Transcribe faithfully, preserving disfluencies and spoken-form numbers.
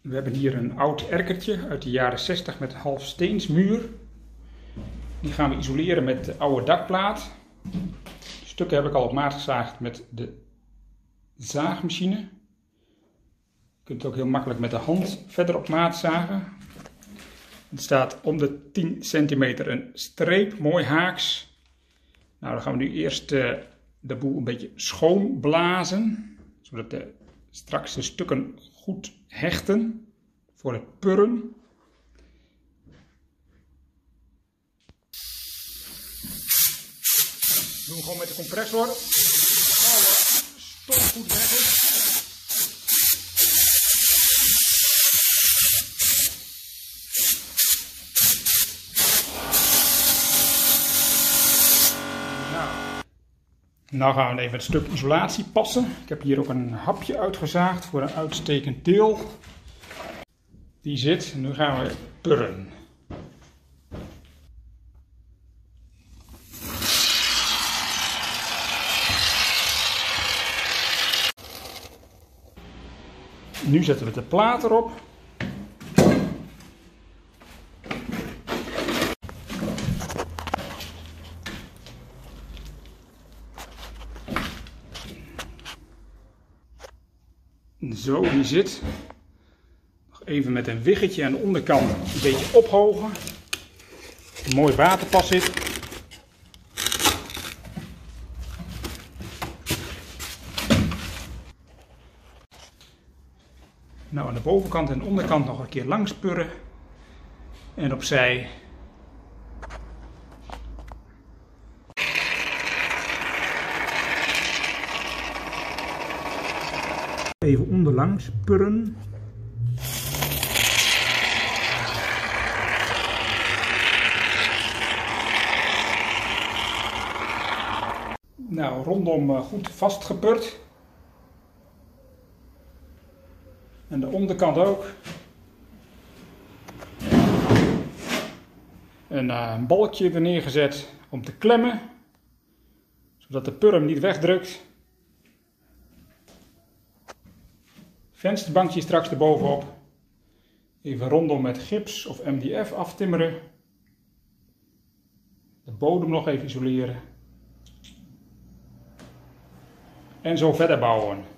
We hebben hier een oud erkertje uit de jaren zestig met halfsteensmuur. Die gaan we isoleren met de oude dakplaat. De stukken heb ik al op maat gezaagd met de zaagmachine. Je kunt het ook heel makkelijk met de hand verder op maat zagen. Er staat om de tien centimeter een streep, mooi haaks. Nou, dan gaan we nu eerst uh, de boel een beetje schoon blazen, zodat de, straks de stukken goed hechten voor het purren. We doen gewoon met de compressor. Alle stof goed weg is. Nou gaan we even het stuk isolatie passen. Ik heb hier ook een hapje uitgezaagd voor een uitstekend deel. Die zit. En nu gaan we purren. Nu zetten we de plaat erop. Zo, die zit. Nog even met een wiggetje aan de onderkant een beetje ophogen. Een mooi waterpas zit. Nou, aan de bovenkant en de onderkant nog een keer langs purren. En opzij. Even onderlangs purren. Nou, rondom goed vastgepurd. En de onderkant ook. Een uh, balkje er neergezet om te klemmen, zodat de pur hem niet wegdrukt. Vensterbankje straks erbovenop. Even rondom met gips of M D F aftimmeren. De bodem nog even isoleren. En zo verder bouwen.